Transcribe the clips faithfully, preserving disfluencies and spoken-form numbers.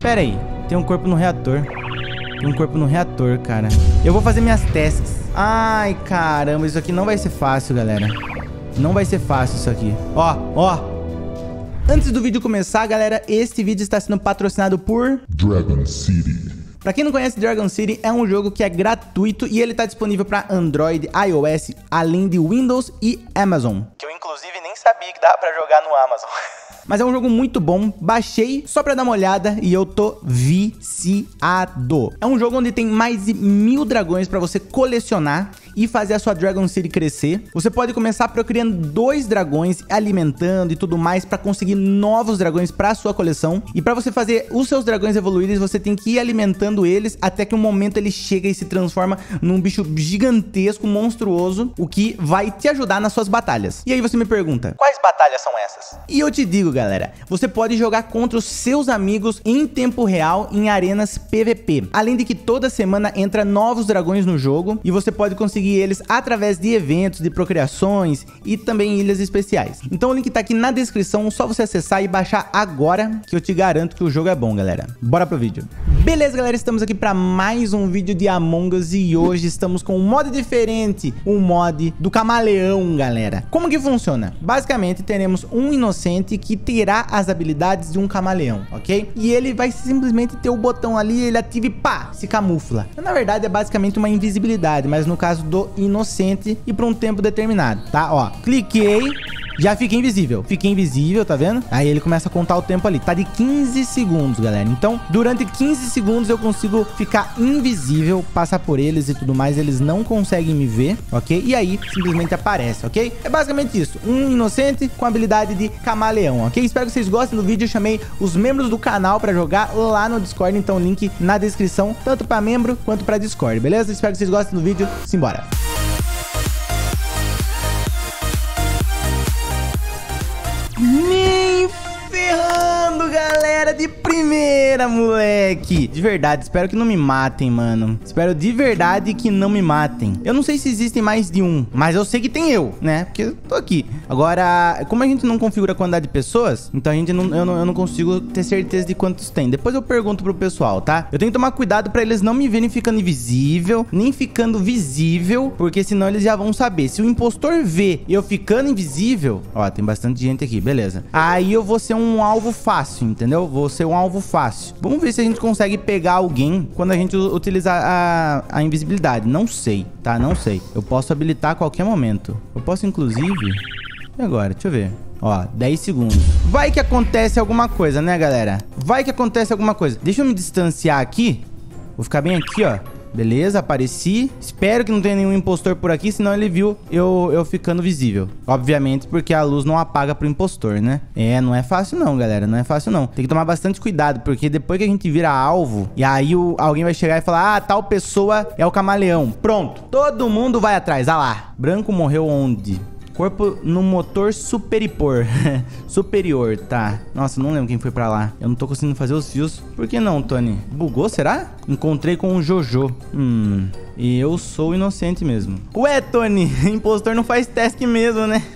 Pera aí, tem um corpo no reator. Tem um corpo no reator, cara. Eu vou fazer minhas tasks. Ai, caramba, isso aqui não vai ser fácil, galera. Não vai ser fácil isso aqui. Ó, ó. Antes do vídeo começar, galera, este vídeo está sendo patrocinado por Dragon City. Pra quem não conhece, Dragon City é um jogo que é gratuito e ele tá disponível pra Android, iOS, além de Windows e Amazon. Que eu, inclusive, nem sabia que dava pra jogar no Amazon. Mas é um jogo muito bom, baixei só pra dar uma olhada e eu tô viciado. É um jogo onde tem mais de mil dragões pra você colecionar e fazer a sua Dragon City crescer. Você pode começar procriando dois dragões, alimentando e tudo mais pra conseguir novos dragões pra sua coleção. E pra você fazer os seus dragões evoluírem, você tem que ir alimentando eles até que um momento ele chega e se transforma num bicho gigantesco, monstruoso, o que vai te ajudar nas suas batalhas. E aí você me pergunta, quais batalhas são essas? E eu te digo, galera, você pode jogar contra os seus amigos em tempo real em arenas P V P. Além de que toda semana entra novos dragões no jogo e você pode conseguir eles através de eventos, de procriações e também ilhas especiais. Então o link tá aqui na descrição, só você acessar e baixar agora que eu te garanto que o jogo é bom, galera. Bora pro vídeo. Beleza, galera, estamos aqui para mais um vídeo de Among Us e hoje estamos com um mod diferente, um mod do camaleão, galera. Como que funciona? Basicamente teremos um inocente que terá as habilidades de um camaleão, ok? E ele vai simplesmente ter o botão ali, ele ativa e pá, se camufla. Na verdade é basicamente uma invisibilidade, mas no caso do inocente e por um tempo determinado, tá? Ó, cliquei, já fiquei invisível. Fiquei invisível, tá vendo? Aí ele começa a contar o tempo ali. Tá de quinze segundos, galera. Então, durante quinze segundos eu consigo ficar invisível, passar por eles e tudo mais. Eles não conseguem me ver, ok? E aí, simplesmente aparece, ok? É basicamente isso. Um inocente com habilidade de camaleão, ok? Espero que vocês gostem do vídeo. Eu chamei os membros do canal pra jogar lá no Discord. Então, link na descrição, tanto pra membro quanto pra Discord, beleza? Espero que vocês gostem do vídeo. Simbora! Nem ferrando, galera, de primeira, moleque. De verdade, espero que não me matem, mano. Espero de verdade que não me matem. Eu não sei se existem mais de um, mas eu sei que tem eu, né? Porque eu tô aqui. Agora, como a gente não configura a quantidade de pessoas, então a gente não, eu, não, eu não consigo ter certeza de quantos tem. Depois eu pergunto pro pessoal, tá? Eu tenho que tomar cuidado pra eles não me verem ficando invisível, nem ficando visível, porque senão eles já vão saber. Se o impostor vê eu ficando invisível... Ó, tem bastante gente aqui, beleza. Aí eu vou ser um alvo fácil, entendeu? Vou ser um alvo fácil. Vamos ver se a gente consegue pegar alguém quando a gente utilizar a, a invisibilidade. Não sei, tá? Não sei. Eu posso habilitar a qualquer momento. Eu posso, inclusive... E agora? Deixa eu ver. Ó, dez segundos. Vai que acontece alguma coisa, né, galera? Vai que acontece alguma coisa. Deixa eu me distanciar aqui. Vou ficar bem aqui, ó. Beleza, apareci. Espero que não tenha nenhum impostor por aqui, senão ele viu eu, eu ficando visível. Obviamente, porque a luz não apaga pro impostor, né? É, não é fácil não, galera. Não é fácil não. Tem que tomar bastante cuidado, porque depois que a gente vira alvo, e aí o, alguém vai chegar e falar, ah, tal pessoa é o camaleão. Pronto. Todo mundo vai atrás. Ah lá. Branco morreu onde? Corpo no motor superior. Superior, tá. Nossa, não lembro quem foi pra lá. Eu não tô conseguindo fazer os fios. Por que não, Tony? Bugou, será? Encontrei com o Jojo. Hum... E eu sou inocente mesmo. Ué, Tony, impostor não faz task mesmo, né?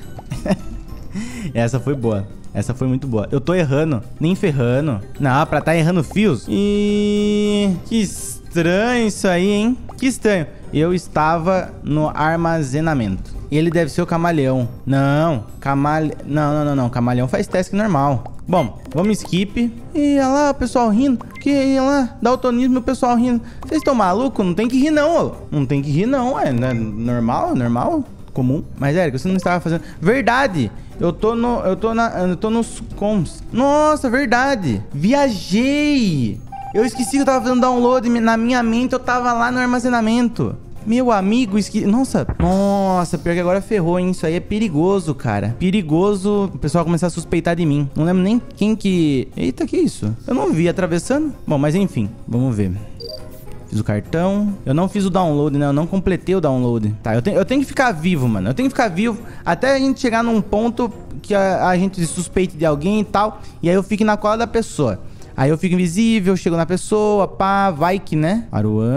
Essa foi boa. Essa foi muito boa. Eu tô errando, nem ferrando. Não, pra tá errando fios. E... Que estranho isso aí, hein? Que estranho. Eu estava no armazenamento. Ele deve ser o camaleão. Não, camale... Não, não, não, não. Camaleão faz task normal. Bom, vamos skip. E olha lá o pessoal rindo. Que olha lá, daltonismo e o pessoal rindo. Vocês estão malucos? Não tem que rir não, ó. Não tem que rir não, é normal, normal, comum. Mas, Érico, você não estava fazendo... Verdade. Eu tô no... Eu tô na... Eu tô nos coms. Nossa, verdade. Viajei. Eu esqueci que eu tava fazendo download. Na minha mente eu tava lá no armazenamento. Meu amigo, esque... Nossa, nossa, pior que agora ferrou, hein? Isso aí é perigoso, cara. Perigoso o pessoal começar a suspeitar de mim. Não lembro nem quem que... Eita, que isso? Eu não vi atravessando. Bom, mas enfim, vamos ver. Fiz o cartão. Eu não fiz o download, né? Eu não completei o download. Tá, eu, te... eu tenho que ficar vivo, mano. Eu tenho que ficar vivo até a gente chegar num ponto que a, a gente suspeite de alguém e tal. E aí eu fico na cola da pessoa. Aí eu fico invisível, chego na pessoa, pá, vai que, né? Aruan,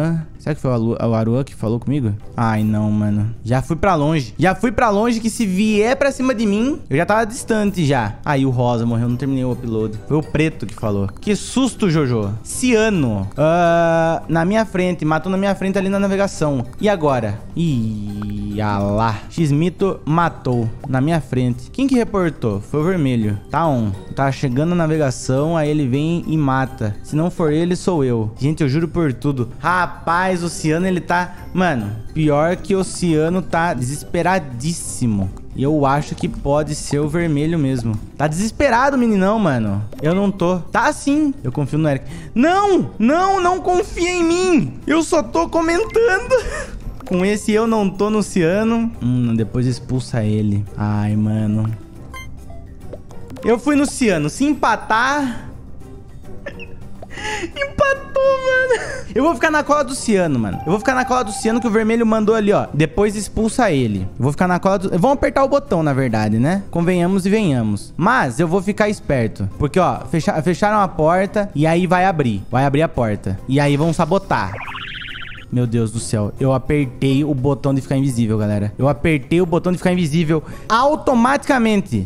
Será que foi o Alu- o Arua que falou comigo? Ai, não, mano. Já fui pra longe. Já fui pra longe que se vier pra cima de mim, eu já tava distante já. Aí o Rosa morreu, não terminei o upload. Foi o Preto que falou. Que susto, Jojo. Ciano. Uh, na minha frente. Matou na minha frente ali na navegação. E agora? Ih, alá. X-Mito matou na minha frente. Quem que reportou? Foi o vermelho. Tá on. Tá chegando na navegação, aí ele vem e mata. Se não for ele, sou eu. Gente, eu juro por tudo. Rapaz, o Ciano, ele tá... Mano, pior que o Ciano tá desesperadíssimo. E eu acho que pode ser o vermelho mesmo. Tá desesperado, meninão, mano. Eu não tô. Tá sim. Eu confio no Eric. Não! Não, não confia em mim! Eu só tô comentando. Com esse eu não tô no Ciano. Hum, depois expulsa ele. Ai, mano. Eu fui no Ciano. Se empatar... Empatou, mano. Eu vou ficar na cola do Ciano, mano. Eu vou ficar na cola do Ciano que o vermelho mandou ali, ó. Depois expulsa ele. Eu vou ficar na cola do... Vamos apertar o botão, na verdade, né? Convenhamos e venhamos. Mas eu vou ficar esperto. Porque, ó, fecha... fecharam a porta e aí vai abrir. Vai abrir a porta. E aí vão sabotar. Meu Deus do céu. Eu apertei o botão de ficar invisível, galera. Eu apertei o botão de ficar invisível automaticamente.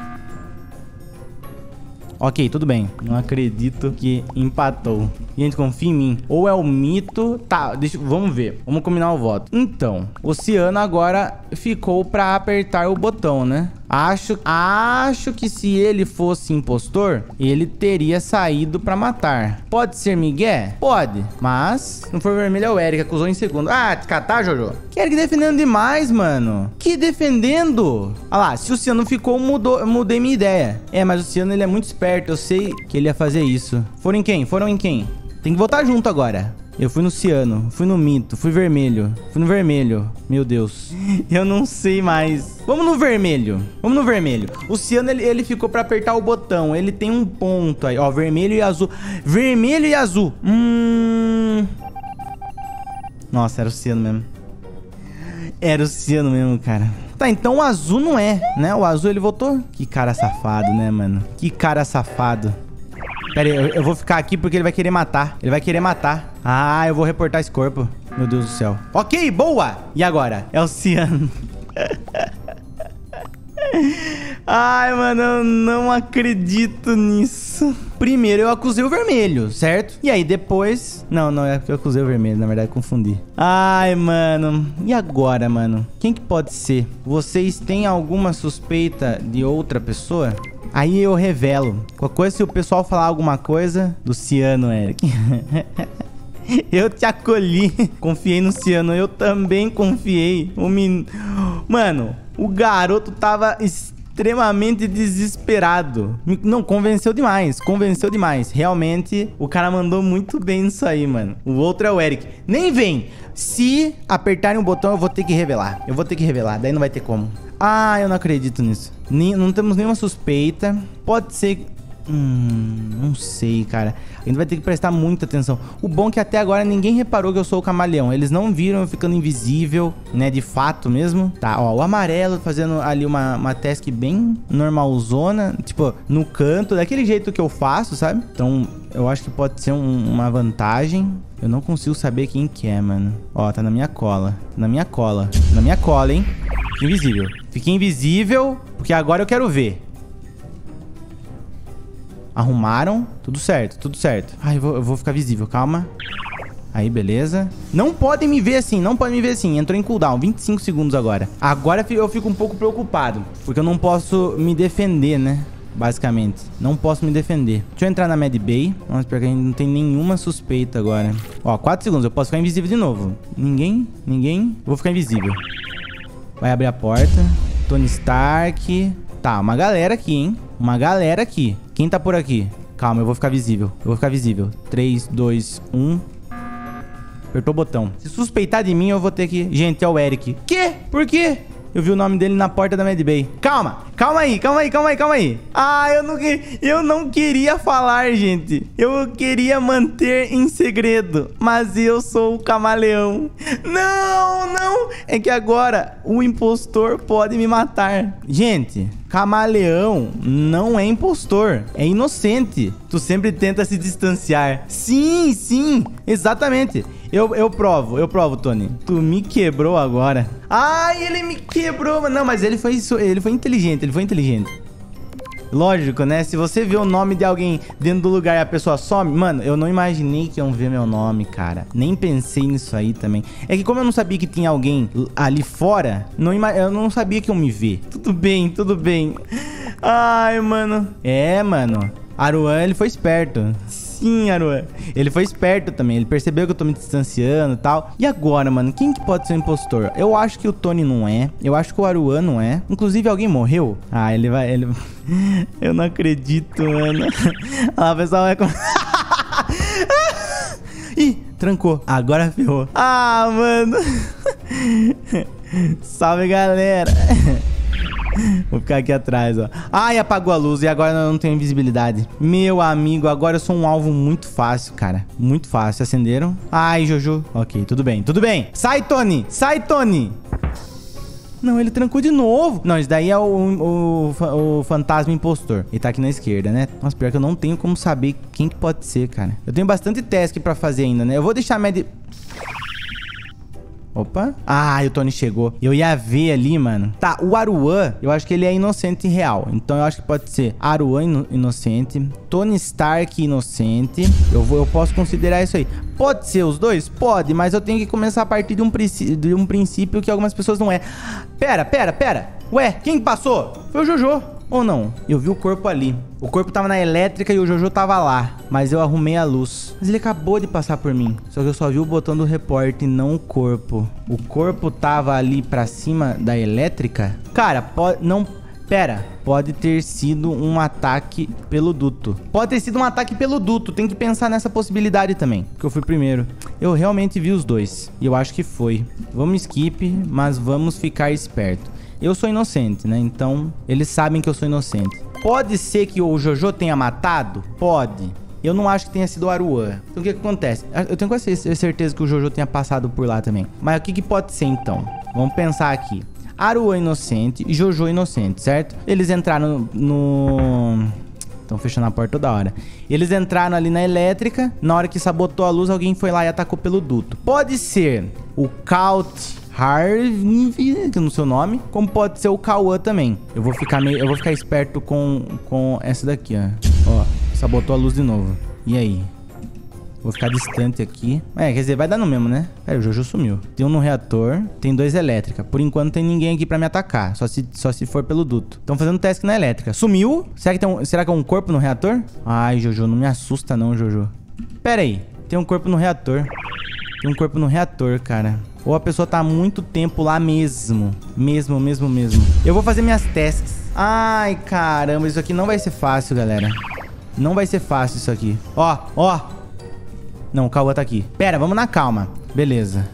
Ok, tudo bem. Não acredito que empatou. Gente, confia em mim. Ou é o mito... Tá, deixa... vamos ver. Vamos combinar o voto. Então, o Ciano agora ficou pra apertar o botão, né? Acho... Acho que se ele fosse impostor, ele teria saído pra matar. Pode ser Miguel? Pode. Mas, se não for vermelho, é o Eric. Acusou em segundo. Ah, catar, Jojo? Que Eric defendendo demais, mano. Que defendendo? Ah lá, se o Ciano ficou, mudou, eu mudei minha ideia. É, mas o Ciano, ele é muito esperto. Eu sei que ele ia fazer isso. Foram em quem? Foram em quem? Tem que votar junto agora. Eu fui no Ciano, fui no Mito, fui vermelho. Fui no vermelho. Meu Deus. Eu não sei mais. Vamos no vermelho. Vamos no vermelho. O Ciano, ele, ele ficou pra apertar o botão. Ele tem um ponto aí. Ó, vermelho e azul. Vermelho e azul. Hum... Nossa, era o Ciano mesmo. Era o Ciano mesmo, cara. Tá, então o azul não é, né? O azul ele votou. Que cara safado, né, mano? Que cara safado. Pera aí, eu, eu vou ficar aqui porque ele vai querer matar. Ele vai querer matar. Ah, eu vou reportar esse corpo. Meu Deus do céu. Ok, boa! E agora? É o Ciano. Ai, mano, eu não acredito nisso. Primeiro eu acusei o vermelho, certo? E aí depois... Não, não, é que eu acusei o vermelho, na verdade, confundi. Ai, mano. E agora, mano? Quem que pode ser? Vocês têm alguma suspeita de outra pessoa? Aí eu revelo. Qualquer coisa, se o pessoal falar alguma coisa do Ciano, Eric. Eu te acolhi. Confiei no Ciano. Eu também confiei. O min... Mano, o garoto tava extremamente desesperado. Não, convenceu demais. Convenceu demais. Realmente, o cara mandou muito bem nisso aí, mano. O outro é o Eric. Nem vem. Se apertarem o botão, eu vou ter que revelar. Eu vou ter que revelar. Daí não vai ter como. Ah, eu não acredito nisso. Nem, não temos nenhuma suspeita. Pode ser... Hum, não sei, cara. A gente vai ter que prestar muita atenção. O bom é que até agora ninguém reparou que eu sou o camaleão. Eles não viram eu ficando invisível, né? De fato mesmo. Tá, ó, o amarelo fazendo ali uma, uma task bem normalzona. Tipo, no canto, daquele jeito que eu faço, sabe? Então, eu acho que pode ser um, uma vantagem. Eu não consigo saber quem que é, mano. Ó, tá na minha cola. Na minha cola. Na minha cola, hein? Invisível. Fiquei invisível, porque agora eu quero ver. Arrumaram. Tudo certo, tudo certo. Ai, eu vou, eu vou ficar visível, calma. Aí, beleza. Não podem me ver assim, não podem me ver assim. Entrou em cooldown, vinte e cinco segundos agora. Agora eu fico um pouco preocupado, porque eu não posso me defender, né? Basicamente, não posso me defender. Deixa eu entrar na Mad Bay. Nossa, porque a gente não tem nenhuma suspeita agora. Ó, quatro segundos, eu posso ficar invisível de novo. Ninguém, ninguém. Vou ficar invisível. Vai abrir a porta. Tony Stark. Tá, uma galera aqui, hein? Uma galera aqui. Quem tá por aqui? Calma, eu vou ficar visível. Eu vou ficar visível. três, dois, um. Apertou o botão. Se suspeitar de mim, eu vou ter que... Gente, é o Eric. Quê? Por quê? Eu vi o nome dele na porta da Mad Bay. Calma, calma aí, calma aí, calma aí, calma aí. Ah, eu não, que... eu não queria falar, gente. Eu queria manter em segredo. Mas eu sou o camaleão. Não, não. É que agora o impostor pode me matar. Gente, Camaleão não é impostor, é inocente. Tu sempre tenta se distanciar. Sim, sim, exatamente. Eu, eu provo, eu provo, Tony. Tu me quebrou agora. Ai, ele me quebrou. Não, mas ele foi, ele foi inteligente, ele foi inteligente. Lógico, né? Se você vê o nome de alguém dentro do lugar e a pessoa some... Mano, eu não imaginei que iam ver meu nome, cara. Nem pensei nisso aí também. É que como eu não sabia que tinha alguém ali fora, não ima... eu não sabia que iam me ver. Tudo bem, tudo bem. Ai, mano. É, mano. Aruan, ele foi esperto. Sim, Aruan. Ele foi esperto também. Ele percebeu que eu tô me distanciando e tal. E agora, mano? Quem que pode ser o impostor? Eu acho que o Tony não é. Eu acho que o Aruan não é. Inclusive, alguém morreu? Ah, ele vai... Ele... Eu não acredito, mano. Ah, o pessoal vai... Ih, trancou. Agora ferrou. Ah, mano. Salve, galera. Vou ficar aqui atrás, ó. Ai, apagou a luz e agora eu não tenho invisibilidade. Meu amigo, agora eu sou um alvo muito fácil, cara. Muito fácil. Acenderam. Ai, Jojo. Ok, tudo bem, tudo bem. Sai, Tony. Sai, Tony. Não, ele trancou de novo. Não, isso daí é o, o, o fantasma impostor. Ele tá aqui na esquerda, né? Nossa, pior que eu não tenho como saber quem que pode ser, cara. Eu tenho bastante task pra fazer ainda, né? Eu vou deixar a média... Opa. Ah, o Tony chegou. Eu ia ver ali, mano. Tá, o Aruan, eu acho que ele é inocente real. Então eu acho que pode ser Aruan ino inocente, Tony Stark inocente. Eu, vou, eu posso considerar isso aí. Pode ser os dois? Pode, mas eu tenho que começar a partir de um, de um princípio que algumas pessoas não é. Pera, pera, pera. Ué, quem passou? Foi o Jojo. Ou não? Eu vi o corpo ali. O corpo tava na elétrica e o Jojo tava lá. Mas eu arrumei a luz. Mas ele acabou de passar por mim. Só que eu só vi o botão do report e não o corpo. O corpo tava ali pra cima da elétrica? Cara, pode... Não... Pera. Pode ter sido um ataque pelo duto. Pode ter sido um ataque pelo duto. Tem que pensar nessa possibilidade também. Porque eu fui primeiro. Eu realmente vi os dois. E eu acho que foi. Vamos skip, mas vamos ficar esperto. Eu sou inocente, né? Então, eles sabem que eu sou inocente. Pode ser que o Jojo tenha matado? Pode. Eu não acho que tenha sido o Aruan. Então, o que que acontece? Eu tenho quase certeza que o Jojo tenha passado por lá também. Mas o que que pode ser, então? Vamos pensar aqui. Aruan inocente e Jojo inocente, certo? Eles entraram no... Estão fechando a porta toda hora. Eles entraram ali na elétrica. Na hora que sabotou a luz, alguém foi lá e atacou pelo duto. Pode ser o Caut... Harvey, que não sei o nome, como pode ser o Cauã também. Eu vou ficar meio, eu vou ficar esperto com com essa daqui, ó. Ó, sabotou a luz de novo. E aí? Vou ficar distante aqui. É, quer dizer, vai dar no mesmo, né? Pera, o Jojo sumiu. Tem um no reator, tem dois elétrica. Por enquanto tem ninguém aqui pra me atacar. Só se, só se for pelo duto. Estão fazendo teste na elétrica. Sumiu? Será que, tem um, será que é um corpo no reator? Ai, Jojo, não me assusta não, Jojo. Pera aí, tem um corpo no reator. Tem um corpo no reator, cara. Ou a pessoa tá há muito tempo lá mesmo. Mesmo, mesmo, mesmo. Eu vou fazer minhas tasks. Ai, caramba. Isso aqui não vai ser fácil, galera. Não vai ser fácil isso aqui. Ó, ó. Não, o Cauã tá aqui. Pera, vamos na calma. Beleza.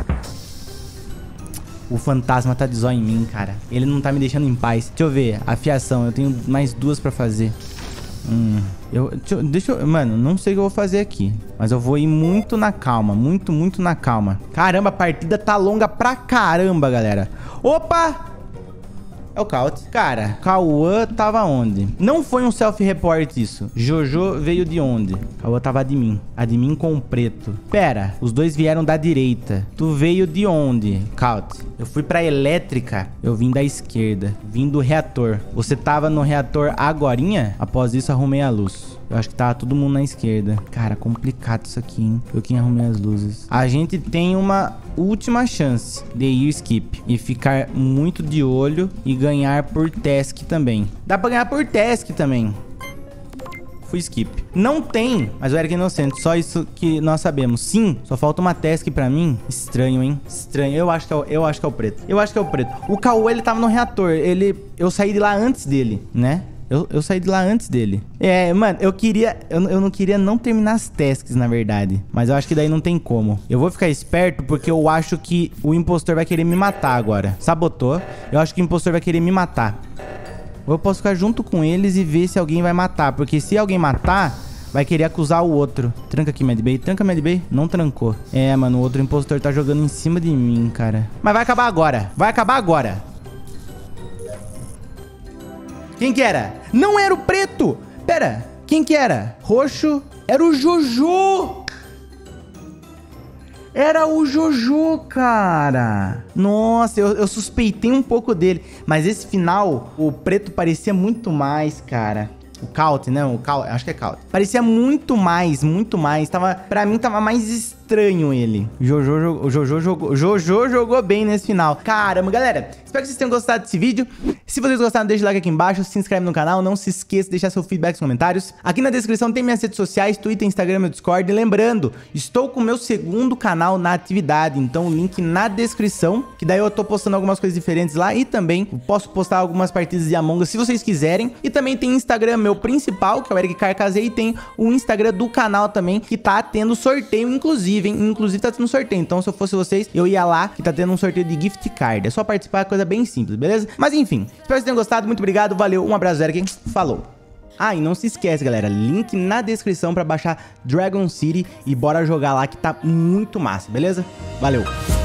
O fantasma tá de zóio em mim, cara. Ele não tá me deixando em paz. Deixa eu ver. Afiação. Eu tenho mais duas pra fazer. Hum... Eu, deixa, deixa eu... Mano, não sei o que eu vou fazer aqui. Mas eu vou ir muito na calma. Muito, muito na calma. Caramba, a partida tá longa pra caramba, galera. Opa! É o Caut. Cara, Cauã tava onde? Não foi um self-report isso. Jojo veio de onde? Cauã tava admin. Admin com o preto. Pera, os dois vieram da direita. Tu veio de onde, Caut? Eu fui pra elétrica. Eu vim da esquerda. Vim do reator. Você tava no reator agorinha? Após isso, arrumei a luz. Eu acho que tava todo mundo na esquerda. Cara, complicado isso aqui, hein? Eu quem arrumei as luzes. A gente tem uma última chance de ir skip. E ficar muito de olho e ganhar por task também. Dá pra ganhar por task também. Fui skip. Não tem, mas o Eric é inocente. Só isso que nós sabemos. Sim, só falta uma task pra mim. Estranho, hein? Estranho. Eu acho que é o, eu acho que é o preto. Eu acho que é o preto. O Cauã, ele tava no reator. Ele... Eu saí de lá antes dele, né? Eu, eu saí de lá antes dele. É, mano, eu queria... Eu, eu não queria não terminar as tasks, na verdade. Mas eu acho que daí não tem como. Eu vou ficar esperto porque eu acho que o impostor vai querer me matar agora. Sabotou. Eu acho que o impostor vai querer me matar. Ou eu posso ficar junto com eles e ver se alguém vai matar. Porque se alguém matar, vai querer acusar o outro. Tranca aqui, Medbay. Tranca, Medbay. Não trancou. É, mano, o outro impostor tá jogando em cima de mim, cara. Mas vai acabar agora. Vai acabar agora. Quem que era? Não era o preto! Pera, quem que era? Roxo? Era o Jojo! Era o Jojo, cara! Nossa, eu, eu suspeitei um pouco dele. Mas esse final, o preto parecia muito mais, cara. O Caute, né? O Caute, acho que é Caute. Parecia muito mais, muito mais. Tava, pra mim, tava mais estranho ele. Jojo, o Jojo jogou, Jojo jogou bem nesse final. Caramba, galera. Espero que vocês tenham gostado desse vídeo. Se vocês gostaram, deixa o like aqui embaixo. Se inscreve no canal. Não se esqueça de deixar seu feedback nos comentários. Aqui na descrição tem minhas redes sociais, Twitter, Instagram e Discord. E lembrando, estou com o meu segundo canal na atividade. Então, o link na descrição. Que daí eu tô postando algumas coisas diferentes lá. E também posso postar algumas partidas de Among Us se vocês quiserem. E também tem Instagram meu principal, que é o Eric Carcazei, e tem o Instagram do canal também, que tá tendo sorteio, inclusive, hein? Inclusive tá tendo sorteio, então se eu fosse vocês, eu ia lá, que tá tendo um sorteio de gift card, é só participar, coisa bem simples, beleza? Mas enfim, espero que vocês tenham gostado, muito obrigado, valeu, um abraço, Eric, falou! Ah, e não se esquece, galera, link na descrição pra baixar Dragon City e bora jogar lá que tá muito massa, beleza? Valeu!